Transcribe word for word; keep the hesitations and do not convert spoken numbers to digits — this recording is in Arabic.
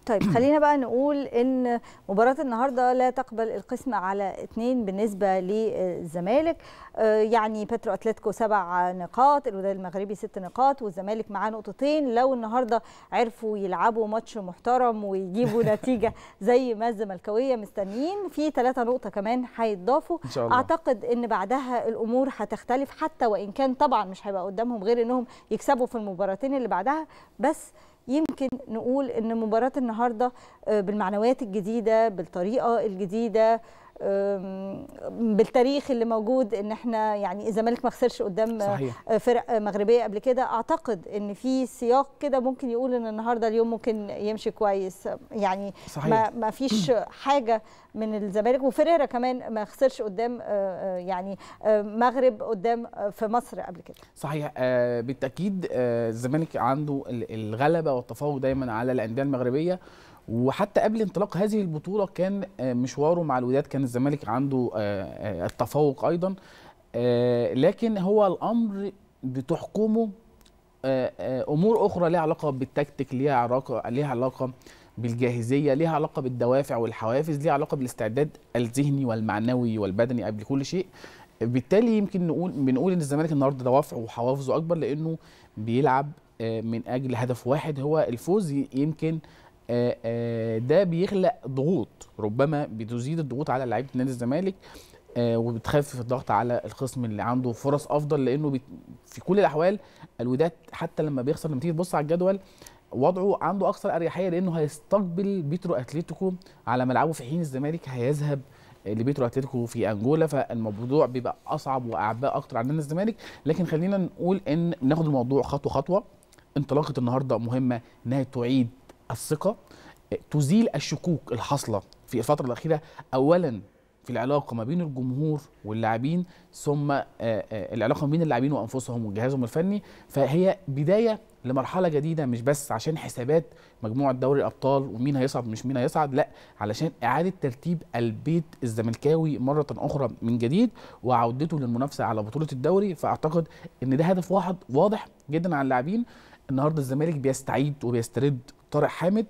طيب خلينا بقى نقول ان مباراة النهارده لا تقبل القسمة على اثنين بالنسبة للزمالك. يعني بترو اتلتيكو سبع نقاط، الوداد المغربي ست نقاط، والزمالك معاه نقطتين. لو النهارده عرفوا يلعبوا ماتش محترم ويجيبوا نتيجة زي ما الزملكاوية مستنيين، في ثلاثة نقطة كمان هيتضافوا ان شاء الله. اعتقد ان بعدها الامور هتختلف، حتى وان كان طبعا مش هيبقى قدامهم غير انهم يكسبوا في المباراتين اللي بعدها. بس يمكن نقول ان مباراة النهارده بالمعنويات الجديدة، بالطريقة الجديدة، بالتاريخ اللي موجود، ان احنا يعني الزمالك ما خسرش قدام صحيح. فرق مغربيه قبل كده. اعتقد ان في سياق كده ممكن يقول ان النهارده اليوم ممكن يمشي كويس. يعني صحيح. ما ما فيش حاجه من الزمالك، وفريرا كمان ما خسرش قدام يعني مغرب قدام في مصر قبل كده. صحيح. آه بالتاكيد آه الزمالك عنده الغلبه والتفوق دايما على الانديه المغربيه، وحتى قبل انطلاق هذه البطولة كان مشواره مع الوداد كان الزمالك عنده التفوق أيضا، لكن هو الأمر بتحكمه أمور أخرى لها علاقة بالتكتيك، ليها علاقة ليها علاقة بالجاهزية، ليها علاقة بالدوافع والحوافز، ليها علاقة بالاستعداد الذهني والمعنوي والبدني قبل كل شيء. بالتالي يمكن نقول بنقول إن الزمالك النهارده دوافعه وحوافزه أكبر، لأنه بيلعب من أجل هدف واحد هو الفوز. يمكن ده بيخلق ضغوط، ربما بتزيد الضغوط على لعيبه نادي الزمالك وبتخفف الضغط على الخصم اللي عنده فرص افضل، لانه في كل الاحوال الوداد حتى لما بيخسر، لما تيجي تبص على الجدول وضعه عنده اكثر اريحيه، لانه هيستقبل بيترو اتلتيكو على ملعبه، في حين الزمالك هيذهب لبيترو اتلتيكو في انجولا، فالموضوع بيبقى اصعب واعباء اكتر عن نادي الزمالك. لكن خلينا نقول ان ناخد الموضوع خطوه خطوه. انطلاقه النهارده مهمه انها تعيد الثقة، تزيل الشكوك الحاصلة في الفترة الأخيرة، أولا في العلاقة ما بين الجمهور واللاعبين، ثم العلاقة ما بين اللاعبين وأنفسهم وجهازهم الفني. فهي بداية لمرحلة جديدة، مش بس عشان حسابات مجموعة دوري الأبطال ومين هيصعد مش مين هيصعد، لا، علشان إعادة ترتيب البيت الزملكاوي مرة أخرى من جديد وعودته للمنافسة على بطولة الدوري. فأعتقد إن ده هدف واحد واضح جدا على اللاعبين. النهارده الزمالك بيستعيد وبيسترد طارق حامد،